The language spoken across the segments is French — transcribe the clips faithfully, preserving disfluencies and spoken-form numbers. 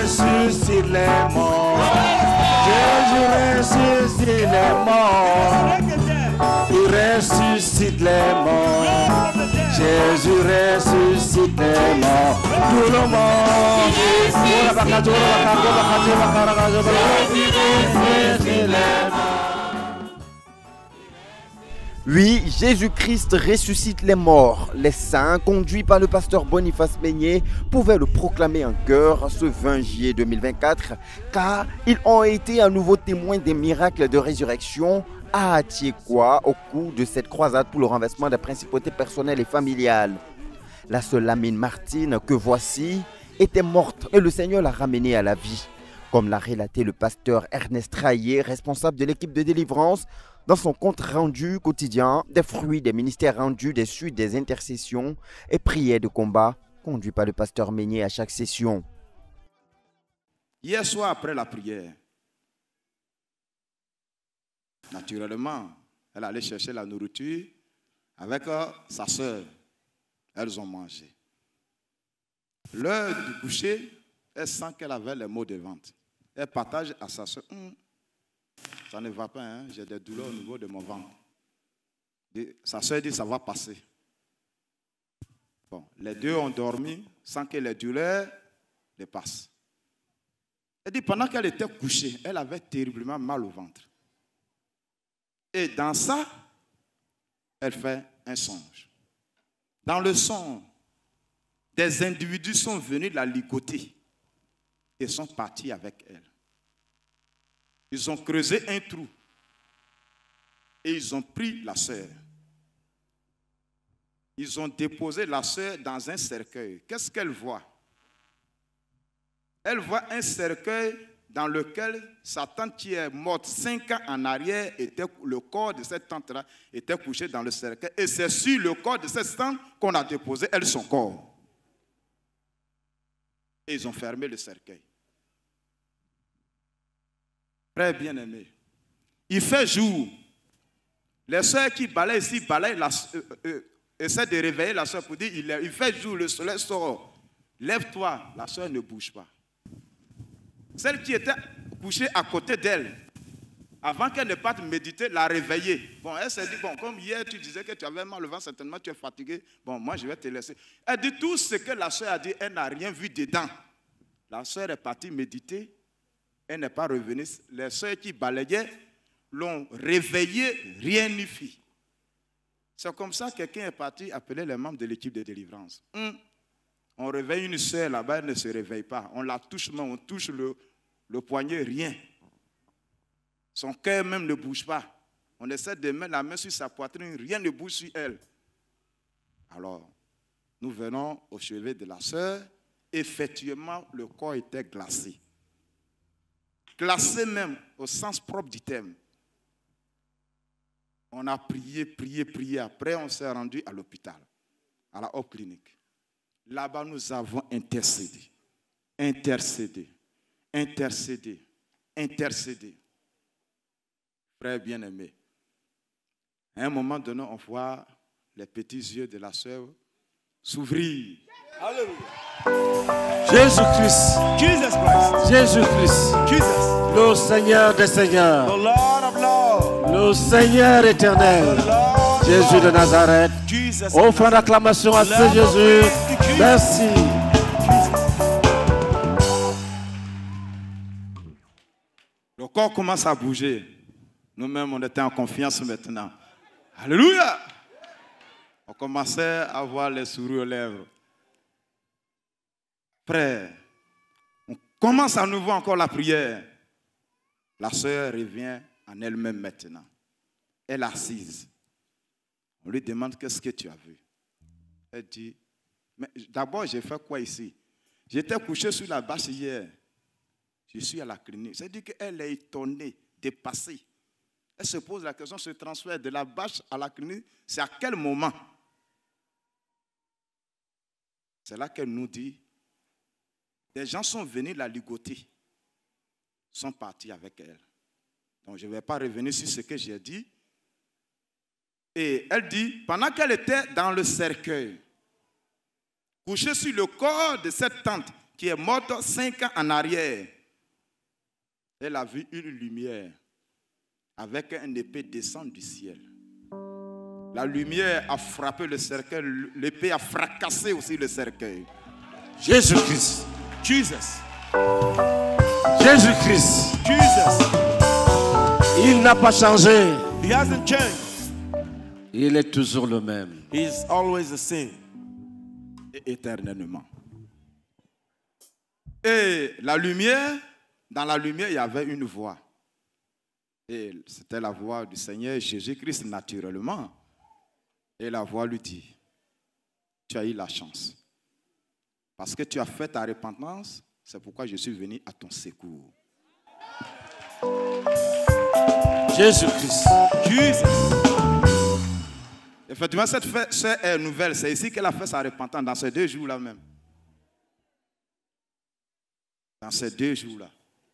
ressuscite les morts. Jésus ressuscite les morts. Il ressuscite les morts. Jésus ressuscite les morts. Tout le monde. Oui, Jésus-Christ ressuscite les morts. Les saints, conduits par le pasteur Boniface Meignet, pouvaient le proclamer en chœur ce vingt juillet deux mille vingt-quatre, car ils ont été à nouveau témoins des miracles de résurrection à Atiekwa au cours de cette croisade pour le renversement des principautés personnelles et familiales. La sœur Lamine Martine, que voici, était morte et le Seigneur l'a ramenée à la vie. Comme l'a relaté le pasteur Ernest Traillé, responsable de l'équipe de délivrance, dans son compte rendu quotidien des fruits des ministères rendus, des suites des intercessions et prières de combat conduits par le pasteur Meignet à chaque session. Hier soir, après la prière, naturellement, elle allait chercher la nourriture avec euh, sa soeur. Elles ont mangé. L'heure du coucher, elle sent qu'elle avait les maux de ventre. Elle partage à sa soeur. Hum, ça ne va pas, hein? J'ai des douleurs au niveau de mon ventre. Et sa soeur dit, ça va passer. Bon, les deux ont dormi sans que les douleurs dépassent. Elle dit, pendant qu'elle était couchée, elle avait terriblement mal au ventre. Et dans ça, elle fait un songe. Dans le songe, des individus sont venus la ligoter et sont partis avec elle. Ils ont creusé un trou et ils ont pris la sœur. Ils ont déposé la sœur dans un cercueil. Qu'est-ce qu'elle voit? Elle voit un cercueil dans lequel sa tante qui est morte cinq ans en arrière, était, le corps de cette tante-là était couché dans le cercueil. Et c'est sur le corps de cette tante qu'on a déposé, elle, son corps. Et ils ont fermé le cercueil. Très bien aimé. Il fait jour. Les soeurs qui balayent ici, balayent, la, euh, euh, essaient de réveiller la soeur pour dire, il, il fait jour, le soleil sort. Lève-toi, la soeur ne bouge pas. Celle qui était couchée à côté d'elle, avant qu'elle ne parte méditer, l'a réveillée. Bon, elle s'est dit, bon, comme hier tu disais que tu avais mal au ventre, certainement tu es fatigué, bon, moi je vais te laisser. Elle dit tout ce que la soeur a dit, elle n'a rien vu dedans. La soeur est partie méditer, elle n'est pas revenue. Les soeurs qui balayaient l'ont réveillée, rien n'y fit. C'est comme ça que quelqu'un est parti appeler les membres de l'équipe de délivrance. Hum. On réveille une soeur là-bas, elle ne se réveille pas. On la touche, mais on touche le, le poignet, rien. Son cœur même ne bouge pas. On essaie de mettre la main sur sa poitrine, rien ne bouge sur elle. Alors, nous venons au chevet de la sœur. Effectivement, le corps était glacé. Glacé même, au sens propre du terme. On a prié, prié, prié. Après, on s'est rendu à l'hôpital, à la haute clinique. Là-bas, nous avons intercédé, intercédé, intercédé, intercédé. Frère bien-aimé, à un moment donné, on voit les petits yeux de la sœur s'ouvrir. Alléluia. Jésus-Christ. Jesus Christ. Jésus-Christ. Jesus. Le Seigneur des Seigneurs. The Lord of Lords. Le Seigneur éternel. Jésus de Nazareth. Offre l'acclamation à ce Jésus. Merci. Le corps commence à bouger. Nous-mêmes, on était en confiance maintenant. Alléluia. On commençait à voir les sourires aux lèvres. Frère, on commence à nouveau encore la prière. La sœur revient en elle-même maintenant. Elle est assise. On lui demande qu'est-ce que tu as vu. Elle dit, mais d'abord j'ai fait quoi ici? J'étais couché sur la bâche hier. Je suis à la clinique. C'est-à-dire qu'elle est étonnée, dépassée. Elle se pose la question, ce transfert de la bâche à la clinique, c'est à quel moment? C'est là qu'elle nous dit, des gens sont venus la ligoter, sont partis avec elle. Donc je ne vais pas revenir sur ce que j'ai dit. Et elle dit, pendant qu'elle était dans le cercueil, couchée sur le corps de cette tante qui est morte cinq ans en arrière. Elle a vu une lumière avec un épée descendre du ciel. La lumière a frappé le cercueil, l'épée a fracassé aussi le cercueil. Jésus-Christ. Jesus. Jésus-Christ. Jesus. Il n'a pas changé. He hasn't changed. Il est toujours le même. He is always the same. Et éternellement. Et la lumière, dans la lumière, il y avait une voix. Et c'était la voix du Seigneur Jésus-Christ naturellement. Et la voix lui dit, tu as eu la chance. Parce que tu as fait ta repentance, c'est pourquoi je suis venu à ton secours. Jésus-Christ. Jesus. Effectivement, cette sœur est nouvelle. C'est ici qu'elle a fait sa repentance, dans ces deux jours-là même. Dans ces deux jours-là.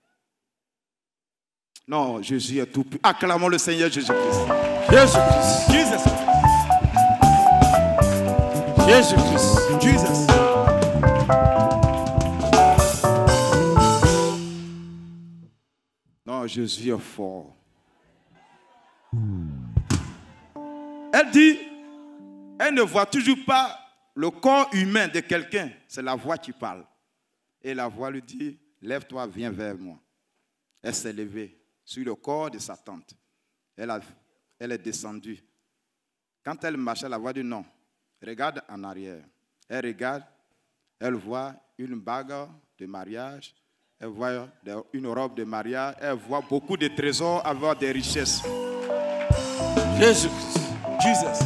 Non, Jésus est tout puissant. Acclamons le Seigneur Jésus-Christ. Jésus-Christ. Jesus. Jésus-Christ. Jesus. Non, Jésus est fort. Elle dit, elle ne voit toujours pas le corps humain de quelqu'un. C'est la voix qui parle. Et la voix lui dit, lève-toi, viens vers moi. Elle s'est levée sur le corps de sa tante. Elle, a, elle est descendue. Quand elle marchait, la voix dit non. Regarde en arrière. Elle regarde, elle voit une bague de mariage. Elle voit une robe de mariage. Elle voit beaucoup de trésors, avoir des richesses. Jésus-Christ. Jesus.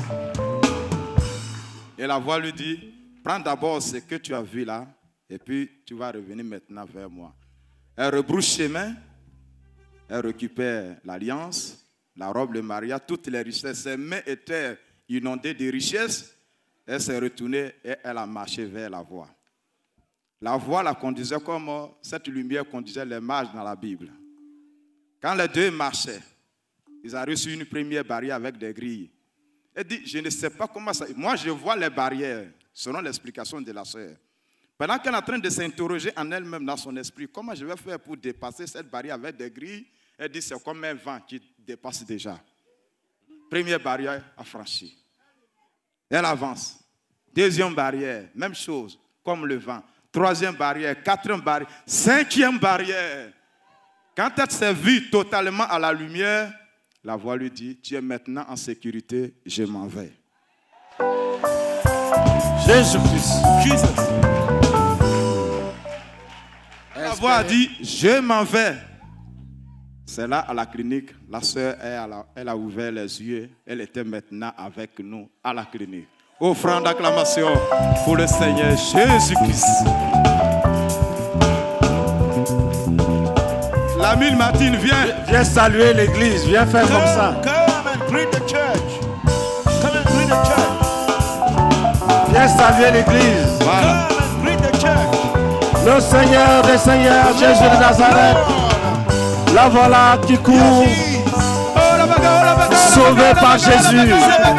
Et la voix lui dit, prends d'abord ce que tu as vu là, et puis tu vas revenir maintenant vers moi. Elle rebrousse chemin, elle récupère l'alliance, la robe de mariage, toutes les richesses. Ses mains étaient inondées de richesses. Elle s'est retournée et elle a marché vers la voie. La voie la conduisait comme cette lumière conduisait les mages dans la Bible. Quand les deux marchaient, ils arrivent sur une première barrière avec des grilles. Elle dit, je ne sais pas comment ça... Moi, je vois les barrières, selon l'explication de la sœur. Pendant qu'elle est en train de s'interroger en elle-même dans son esprit, comment je vais faire pour dépasser cette barrière avec des grilles? Elle dit, c'est comme un vent qui dépasse déjà. Première barrière affranchie. Elle avance. Deuxième barrière, même chose, comme le vent. Troisième barrière, quatrième barrière, cinquième barrière. Quand elle s'est vue totalement à la lumière, la voix lui dit, tu es maintenant en sécurité, je m'en vais. Jésus-Christ. Jesus. La voix a dit, je m'en vais. C'est là à la clinique, la sœur, elle, elle a ouvert les yeux. Elle était maintenant avec nous à la clinique. Offrande d'acclamation pour le Seigneur Jésus-Christ. L'ami Martine, viens. Viens saluer l'église, viens faire come, comme ça. Come and greet the church. Come and greet the church. Viens saluer l'église. Voilà. Come and greet the church. Le Seigneur des Seigneurs, Jésus de Nazareth. La voilà qui court. Sauvé par Jésus.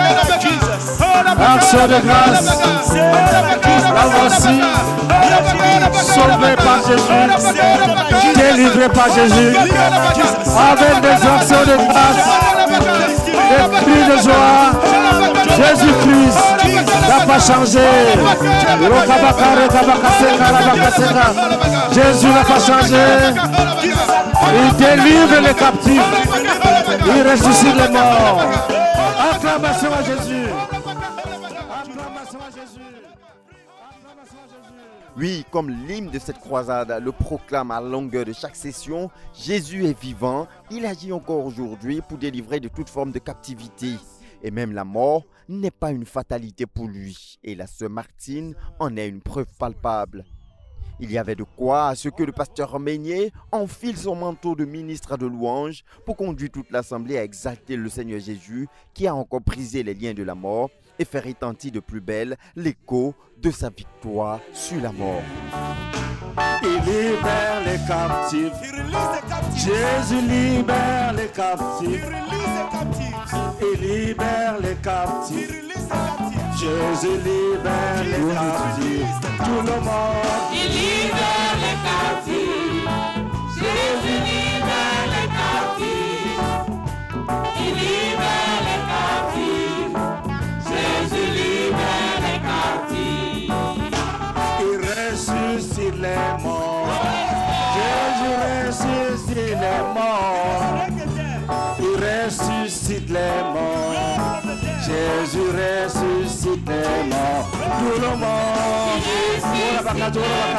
Action de grâce. La voici. Sauvé par Jésus. Délivré par Jésus. Avec des actions de grâce. Des cris de joie. Jésus-Christ n'a pas changé. Jésus n'a pas changé. Il délivre les captifs. Il ressuscite les morts. Acclamation à Jésus. Acclamation à Jésus. Oui, comme l'hymne de cette croisade le proclame à longueur de chaque session, Jésus est vivant, il agit encore aujourd'hui pour délivrer de toute forme de captivité. Et même la mort n'est pas une fatalité pour lui. Et la sœur Martine en est une preuve palpable. Il y avait de quoi à ce que le pasteur Meignet enfile son manteau de ministre de louange pour conduire toute l'assemblée à exalter le Seigneur Jésus qui a encore brisé les liens de la mort et faire retentir de plus belle l'écho de sa victoire sur la mort. Il libère les captifs. Jésus libère les captifs. Il libère les captifs. Jésus libère les captifs. Tout le monde. Il libère les captifs. Jésus libère les captifs. Il libère les captifs. Jésus libère les captifs. Il ressuscite les morts. Jésus ressuscite les morts. Il ressuscite les morts. Jésus ressuscite les morts. Tout le monde. Jésus ressuscite les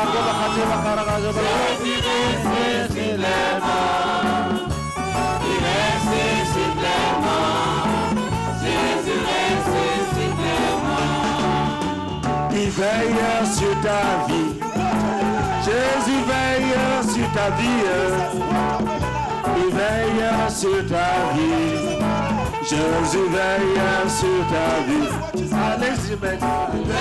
morts. Il ressuscite les morts. Jésus ressuscite les morts. Il veille sur ta vie. Jésus veille sur ta vie. Il veille sur ta vie. Jésus veille sur ta vie. Allez-y maintenant. Il